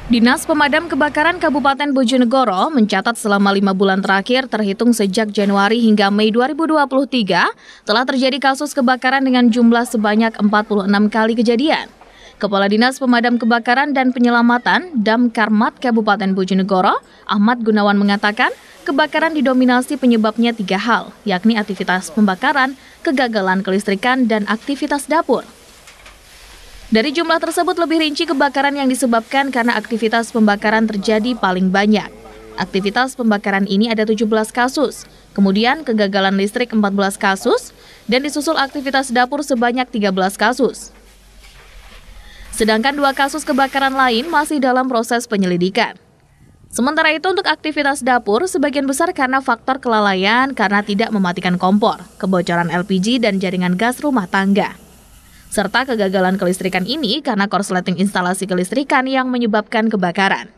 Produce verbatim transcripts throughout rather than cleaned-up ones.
Dinas Pemadam Kebakaran Kabupaten Bojonegoro mencatat selama lima bulan terakhir terhitung sejak Januari hingga Mei dua ribu dua puluh tiga telah terjadi kasus kebakaran dengan jumlah sebanyak empat puluh enam kali kejadian. Kepala Dinas Pemadam Kebakaran dan Penyelamatan Damkarmat Kabupaten Bojonegoro, Ahmad Gunawan mengatakan, kebakaran didominasi penyebabnya tiga hal, yakni aktivitas pembakaran, kegagalan kelistrikan, dan aktivitas dapur. Dari jumlah tersebut lebih rinci kebakaran yang disebabkan karena aktivitas pembakaran terjadi paling banyak. Aktivitas pembakaran ini ada tujuh belas kasus, kemudian kegagalan listrik empat belas kasus, dan disusul aktivitas dapur sebanyak tiga belas kasus. Sedangkan dua kasus kebakaran lain masih dalam proses penyelidikan. Sementara itu untuk aktivitas dapur sebagian besar karena faktor kelalaian karena tidak mematikan kompor, kebocoran L P G dan jaringan gas rumah tangga. Serta kegagalan kelistrikan ini karena korsleting instalasi kelistrikan yang menyebabkan kebakaran.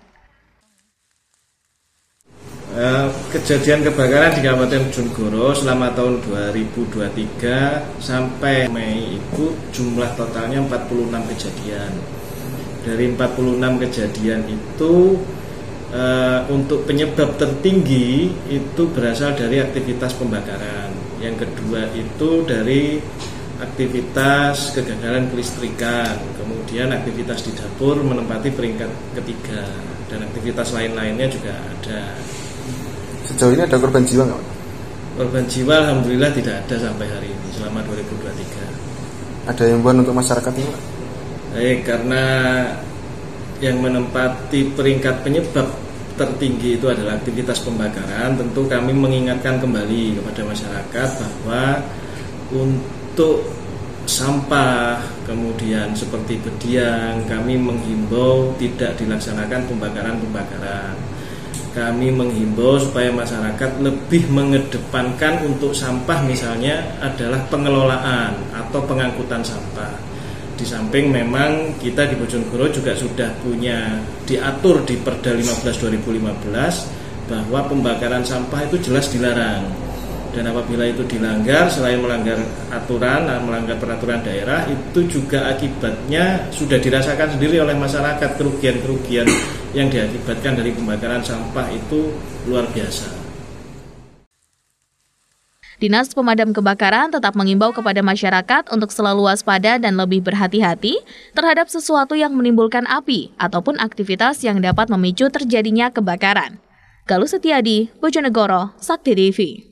Kejadian kebakaran di Kabupaten Bojonegoro selama tahun dua ribu dua puluh tiga sampai Mei itu jumlah totalnya empat puluh enam kejadian. Dari empat puluh enam kejadian itu uh, untuk penyebab tertinggi itu berasal dari aktivitas pembakaran. Yang kedua itu dari aktivitas kegagalan kelistrikan, kemudian aktivitas di dapur menempati peringkat ketiga, dan aktivitas lain-lainnya juga ada. Sejauh ini ada korban jiwa nggak? Korban jiwa alhamdulillah tidak ada sampai hari ini selama dua ribu dua puluh tiga. Ada himbauan untuk masyarakat ini, Pak? Baik, karena yang menempati peringkat penyebab tertinggi itu adalah aktivitas pembakaran, tentu kami mengingatkan kembali kepada masyarakat bahwa untuk sampah, kemudian seperti bediang, kami menghimbau tidak dilaksanakan pembakaran-pembakaran. Kami menghimbau supaya masyarakat lebih mengedepankan untuk sampah misalnya adalah pengelolaan atau pengangkutan sampah. Di samping memang kita di Bojonegoro juga sudah punya diatur di Perda lima belas dua ribu lima belas bahwa pembakaran sampah itu jelas dilarang. Dan apabila itu dilanggar, selain melanggar aturan, melanggar peraturan daerah, itu juga akibatnya sudah dirasakan sendiri oleh masyarakat. Kerugian-kerugian yang diakibatkan dari pembakaran sampah itu luar biasa. Dinas Pemadam Kebakaran tetap mengimbau kepada masyarakat untuk selalu waspada dan lebih berhati-hati terhadap sesuatu yang menimbulkan api ataupun aktivitas yang dapat memicu terjadinya kebakaran. Galuh Setiadi, Bojonegoro, Sakti T V.